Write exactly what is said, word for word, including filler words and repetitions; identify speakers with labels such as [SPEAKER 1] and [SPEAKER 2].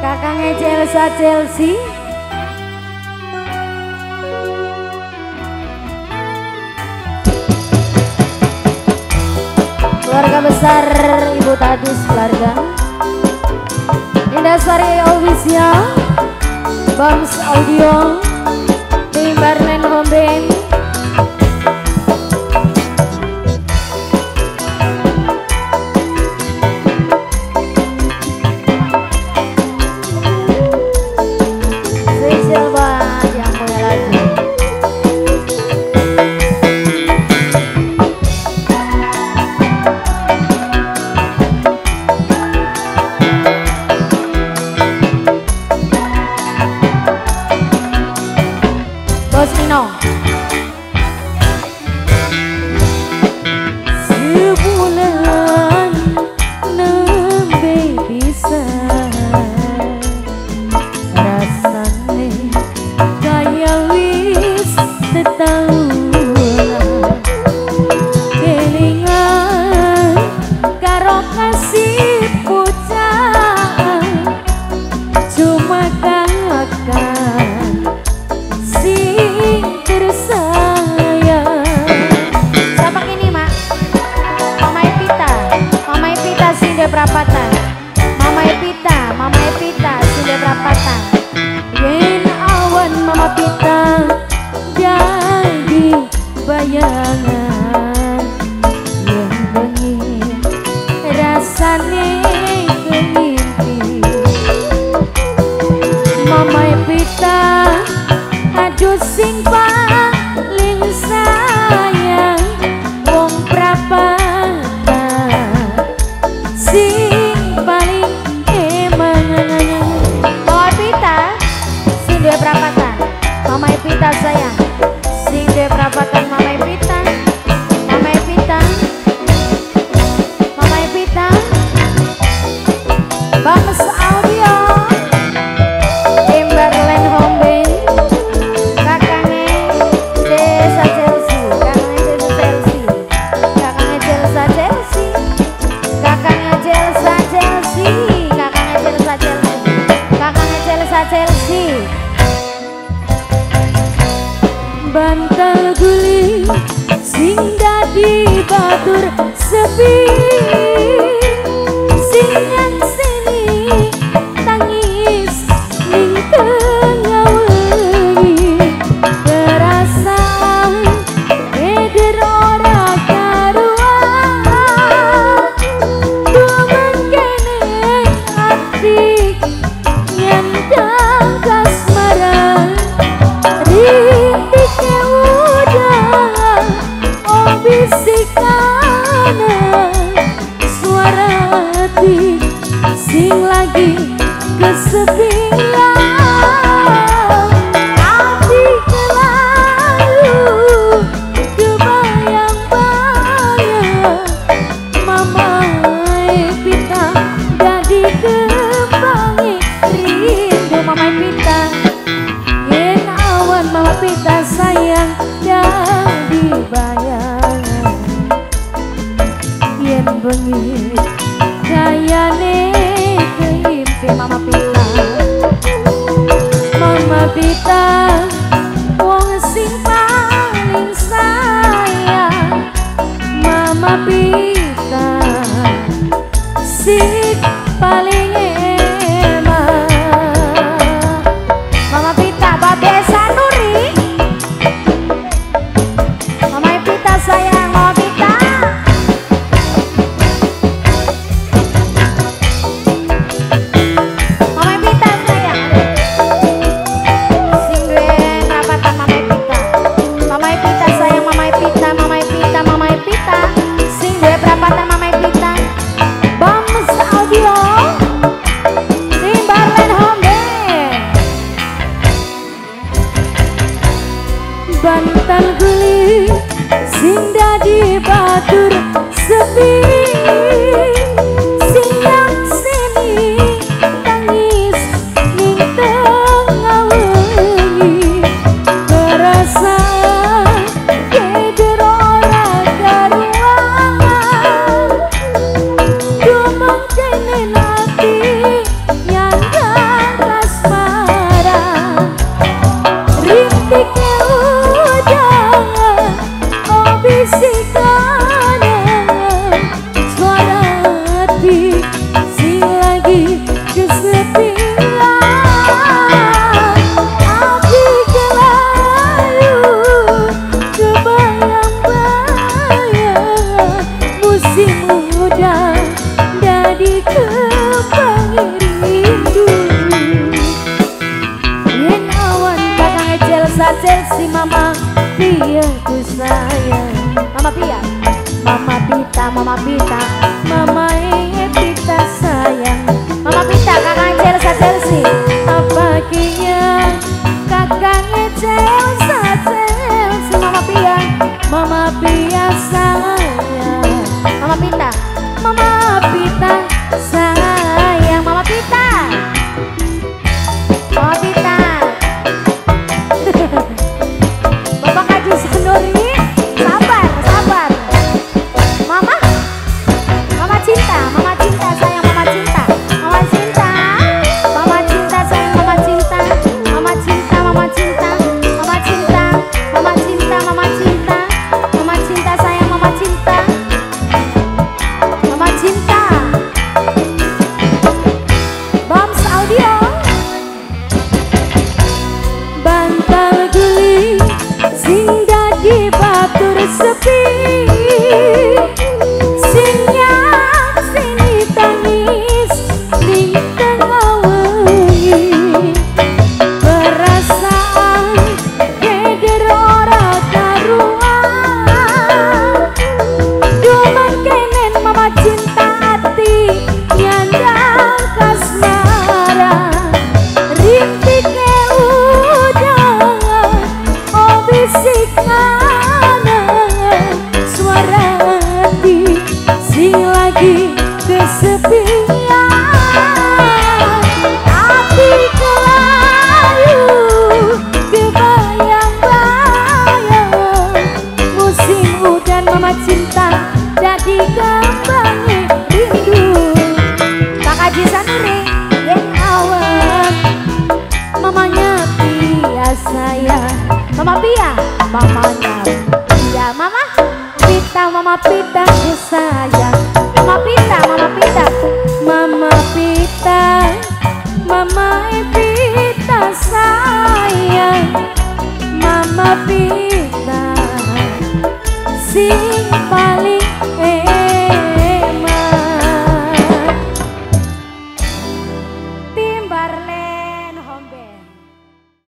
[SPEAKER 1] Kakangnya Chelsea Chelsea. Keluarga besar Ibu Tadis keluarga. Indasari Official, Bams Audio, Tim Barnen Home Band. Spesial buat yang punya lagu.
[SPEAKER 2] Sebulan nembe bisa rasane kaya wis setahun kelingan karo kasih bocah cuma kakak sing tersayang.
[SPEAKER 1] Siapa ini mak? Mama Epita, Mama Epita Sinde Prapatan. Mama Epita, Mama Epita Sinde Prapatan.
[SPEAKER 2] Yen awan Mama Pita jadi bayangan, yen bengi rasane kemimpi. Mama Epita aduh sing paling sayang wong prapatan sing paling emang.
[SPEAKER 1] Mama Epita Sinde Prapatan. Mama Epita sayang Sinde Prapatan. Mama Epita, Mama Epita, Mama Epita, Bams Audio, Timberland Home Band. Kakangnya Desa Chelsea, kakangnya Desa Chelsea, kakangnya Chelsea Chelsea, kakangnya Chelsea Chelsea, kakangnya Chelsea Chelsea, kakangnya Chelsea Chelsea.
[SPEAKER 2] Bantal guling sing dadi batur sepi, sing nyangseni tangis ning tengah wengi, perasaan eder ora karuan, dumen kene ati nyandang kasmaran. Rintiknya udah oh bisikan suara hati sing lagi kesepian. Hati selalu kebayang-bayang Mama Epita jadi kembangi rindu Mama Epita. Yen awan Mama Pita sayang dan dibayang, yen bengi kayane keimpi Mama Pita. Mama Pita wong sing paling sayang. Mama Pita sing paling si Mama Pia ku sayang.
[SPEAKER 1] Mama Pia,
[SPEAKER 2] Mama Pita, Mama Pita, Mama Pita sayang.
[SPEAKER 1] Mama Pita kakak Chelsea Chelsea.
[SPEAKER 2] Apa kinya kakaknya Chelsea Chelsea. Mama Pia, Mama Pia sayang.
[SPEAKER 1] Mama Pita,
[SPEAKER 2] Mama Pita sayang.
[SPEAKER 1] Mama Pita, Mama Pita. Bapak Haji Sanuri, sabar, sabar. Mama, Mama cinta, Mama cinta sayang, Mama cinta, Mama cinta, Mama cinta sayang, Mama cinta, Mama cinta, Mama cinta, Mama cinta, Mama cinta, Mama cinta, Mama cinta sayang, Mama cinta, Mama cinta. Bams Audio.
[SPEAKER 2] Bantal guling sing dadi batur sepi, sing nyak sini tangis ning tengah wengi. Perasaan keder ora karuan, duman kenen mama cinta hati nyandang kasmara. Rintike udan, oh bisikan suara hati sing lagi kesepian. Hati kelayu kebayang-bayang, musim udan mama cinta jadi kembangnya rindu.
[SPEAKER 1] Kak Haji Sanuri,
[SPEAKER 2] Yang awan mamanya Pia sayang.
[SPEAKER 1] Mama Pia,
[SPEAKER 2] Mamanya
[SPEAKER 1] ya Mama.
[SPEAKER 2] Pita, Mama Pita ku sayang.